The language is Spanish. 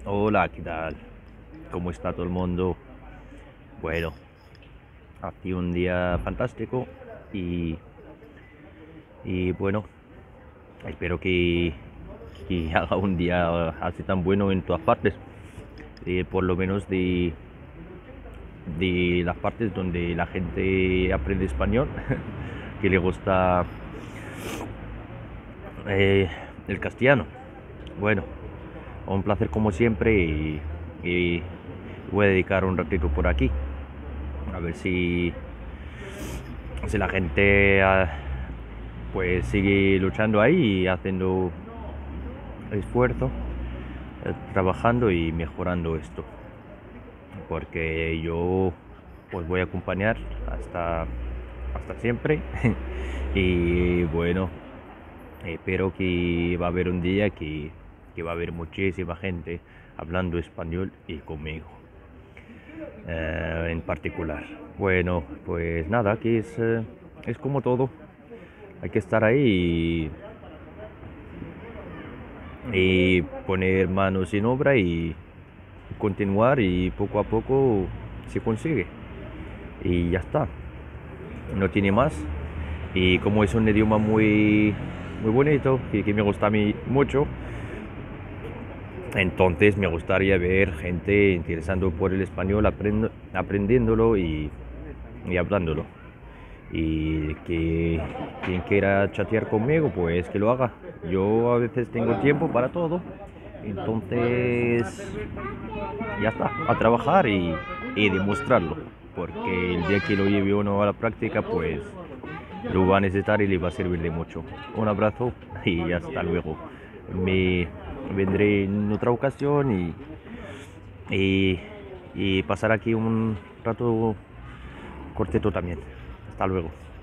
Hola, ¿qué tal? ¿Cómo está todo el mundo? Bueno, aquí un día fantástico y, y bueno, espero que haga un día así tan bueno en todas partes, por lo menos de las partes donde la gente aprende español, que le gusta eh, el castellano. Bueno, un placer como siempre y voy a dedicar un ratito por aquí. A ver si la gente pues sigue luchando ahí y haciendo esfuerzo, trabajando y mejorando esto. Porque yo pues voy a acompañar hasta siempre. Y bueno, espero que va a haber un día que va a haber muchísima gente hablando español y conmigo en particular. Bueno, pues nada, aquí es como todo. Hay que estar ahí y poner manos en obra y continuar y poco a poco se consigue. Y ya está, no tiene más. Y como es un idioma muy bonito y que me gusta a mí mucho, entonces me gustaría ver gente interesando por el español, aprendiéndolo y hablándolo. Y que quien quiera chatear conmigo, pues que lo haga. Yo a veces tengo tiempo para todo, entonces ya está, a trabajar y demostrarlo. Porque el día que lo lleve uno a la práctica, pues lo va a necesitar y le va a servir de mucho. Un abrazo y hasta luego. Me vendré en otra ocasión y, y pasar aquí un rato cortito también. Hasta luego.